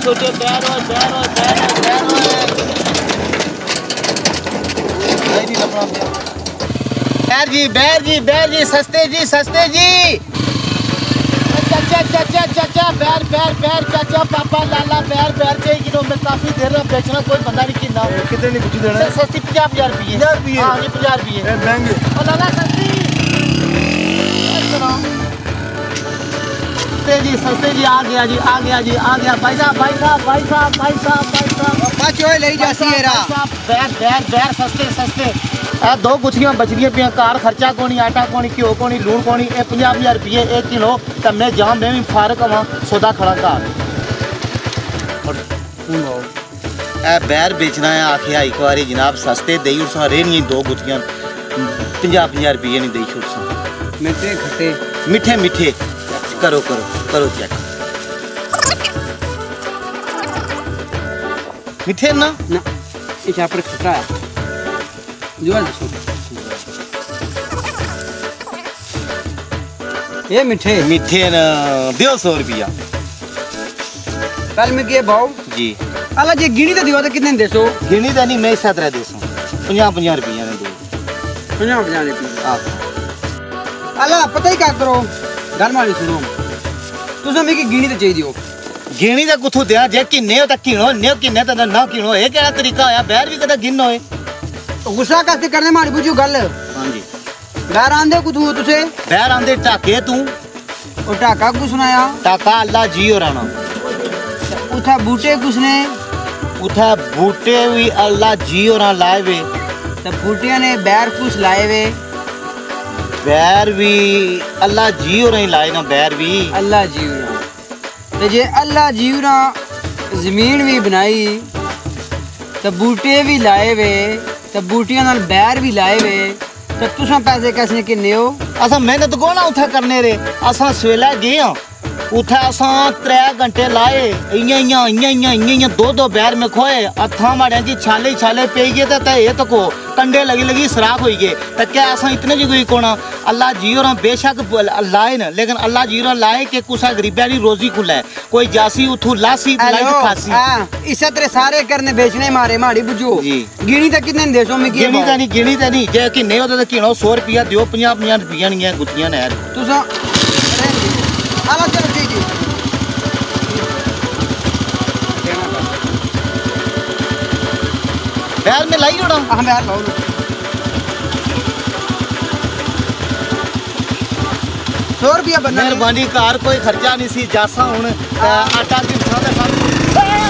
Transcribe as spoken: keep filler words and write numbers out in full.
छोटे बैर हो बैर हो बैर हो बैर हो बैर जी बैर जी बैर जी सस्ते जी सस्ते जी चाचा चाचा चाचा बैर बैर बैर चाचा पापा लाला बैर बैर छे किलो में काफी देर में बेचना कोई बंदा नहीं कितना कितने नहीं पूछी देना सस्ती पचास हजार रुपये पचास रुपये हाँ जी पचास रुपये महंगे और लाला सस्ती सस्ते जी सस्ते जी आ गया जी आ गया जी आ गया भाई साहब भाई साहब भाई साहब भाई साहब भाई साहब बच्चों ले जासी है रा बैर बैर बैर सस्ते सस्ते आ दो गुच्छियां बचदियां पियां कार खर्चा कोनी आटा कोनी घ्यो कोनी लूण कोनी ए पचास हजार रुपये एक किलो ते मैं जां मैं भी फारक आवां सौदा खड़ा घर ए बैर बेचना है आखिया एक बारी जनाब सस्ते देई उस रेहनी दो गुच्छियां पचास हजार रुपये नहीं देई छुट मिठे खट्टे मिठे मिठे करो करो करो चेक मिठे ना ना इस पर खट्टा है जो ये मिठे मिठे ना दियो सौ रुपया कल में के भाव जी अला जे गिनी तो दियो तो कितने देसो गिनी तो नहीं मैं इस तरह देसो पचास पचास रुपया ने दो पचास पचास रुपया हां अला पता ही क्या करो गल मारी सुनो तुसा में की गिनी तो चाहिए दियो गिनी तो कुथु दिया जे किन्ने तो किनो ने किन्ने तो ना किनो ये केड़ा तरीका होया बैर भी कदा गिन होए गुस्सा कैसे करने मारी बुझू गल हां जी बैर आंदे कुथु तुसे बैर आंदे टाके तू ओ टाका को सुनाया टाका अल्लाह जी और राणा उठा बूटे कुसने उठा बूटे भी अल्लाह जी और लाए वे तो बूटिया ने बैर कुछ लाए वे बैर भी अल्लाह जी और लाए ना बैर भी अल्लाह जी ते जे अल्लाह जी जमीन भी बनाई तो बूटे भी लाए वे तो बूटियां नाल बैर भी लाए वे तो तुसा पैसे कैसे किन्ने हो असा मेहनत कोना उठा करने रे असा सवेला गए हां उठा असा त्रै घंटे लाए इयां इयां इयां इयां इयां इयां दो दो बैर में खोए अथा माड़े जी छाले छाले पे गए ते ये तो को कंडे लगी लगी सराख होई गए तो क्या असा इतने जी कोई कोना अल्लाह जी और बेशक लाए न लेकिन अल्लाह जी और लाए के कुसा गरीबा दी रोजी खुला कोई जासी उठू लासी लाई खासी हां इस तरह सारे करने बेचने मारे माड़ी बुझो जी गिनी तक कितने देसो में गिनी ता नहीं गिनी ता नहीं जे कि नहीं होता तो किनो सौ रुपया दियो पचास पचास रुपया नहीं है गुत्तियां ने यार तुसा आला चलो जी जी बैर में लाई होना हां बैर लाओ सौ रुपया बनना मेहरबानी कार कोई खर्चा नहीं सी जासा हुन आटा की साथ